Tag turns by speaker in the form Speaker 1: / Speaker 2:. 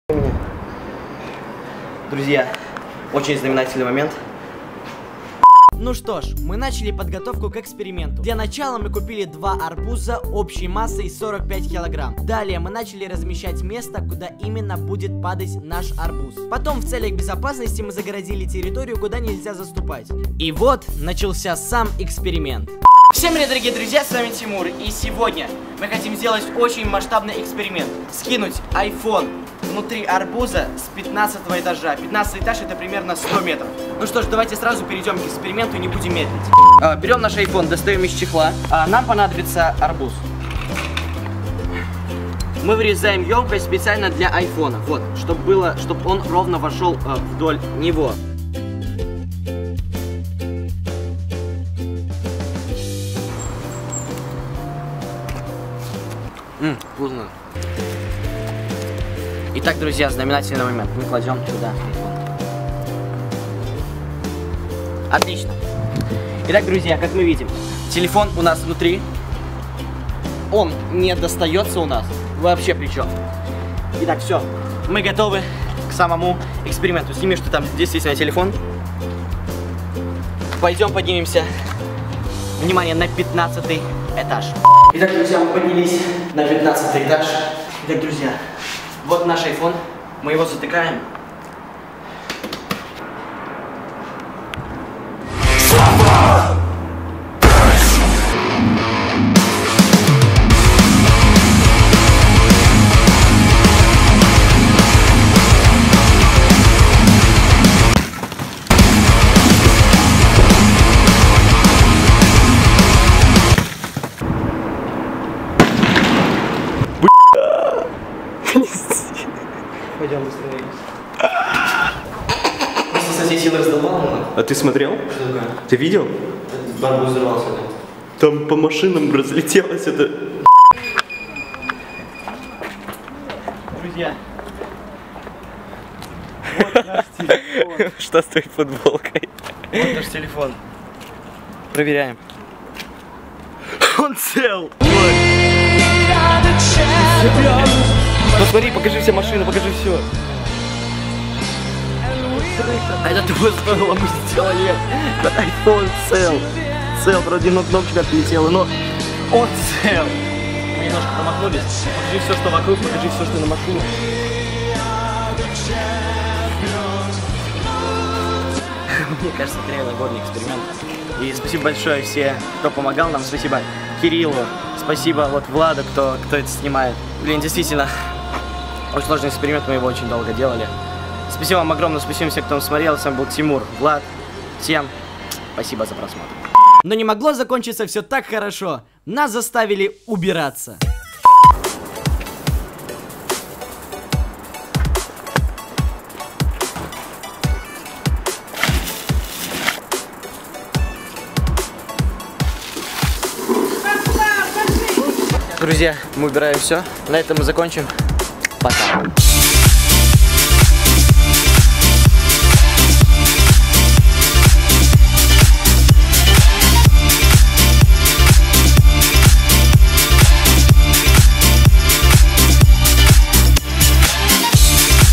Speaker 1: Друзья, очень знаменательный момент.
Speaker 2: Ну что ж, мы начали подготовку к эксперименту. Для начала мы купили 2 арбуза общей массой 45 килограмм. Далее мы начали размещать место, куда именно будет падать наш арбуз. Потом в целях безопасности мы загородили территорию, куда нельзя заступать. И вот начался сам эксперимент. Всем привет, дорогие друзья, с вами Тимур. И сегодня мы хотим сделать очень масштабный эксперимент. Скинуть iPhone внутри арбуза с 15 этажа. 15 этаж — это примерно 100 метров. Ну что ж, давайте сразу перейдем к эксперименту и не будем медлить. Берем наш iPhone, достаем из чехла. Нам понадобится арбуз. Мы вырезаем емкость специально для айфона. Вот, чтобы он ровно вошел вдоль него. Вкусно. Итак, друзья, знаменательный момент. Мы кладем сюда телефон. Отлично. Итак, друзья, как мы видим, телефон у нас внутри. Он не достается у нас. Вообще причем. Итак, все. Мы готовы к самому эксперименту. Сними, что там действительно телефон. Пойдем поднимемся. Внимание, на 15 этаж. Итак, друзья, мы поднялись на 15 этаж. Итак, друзья, вот наш iPhone. Мы его затыкаем. Пойдем быстрее. Просто со всей силы раздолбал.
Speaker 3: А ты смотрел?
Speaker 1: Что такое?
Speaker 3: Ты видел?
Speaker 1: Барбуз взорвался, да?
Speaker 3: Там по машинам разлетелось это.
Speaker 1: Друзья. Вот наш телефон.
Speaker 3: Что с твоей футболкой?
Speaker 1: Вот наш телефон. Проверяем.
Speaker 3: Он цел!
Speaker 1: Посмотри, покажи все машины, покажи все. А это твой стоило, мы сделали. iPhone цел. Цел, вроде одна кнопочка отлетела, но он цел. Мы немножко промахнулись. Покажи все, что вокруг, покажи все, что на машине. Мне кажется, это реально годный эксперимент. И спасибо большое всем, кто помогал нам. Спасибо Кириллу, спасибо вот Владу, кто это снимает. Блин, действительно, очень сложный эксперимент, мы его очень долго делали. Спасибо вам огромное, спасибо всем, кто нас смотрел. С вами был Тимур, Влад. Всем спасибо за просмотр.
Speaker 2: Но не могло закончиться все так хорошо. Нас заставили убираться.
Speaker 1: Друзья, мы убираем все. На этом мы закончим. Пока.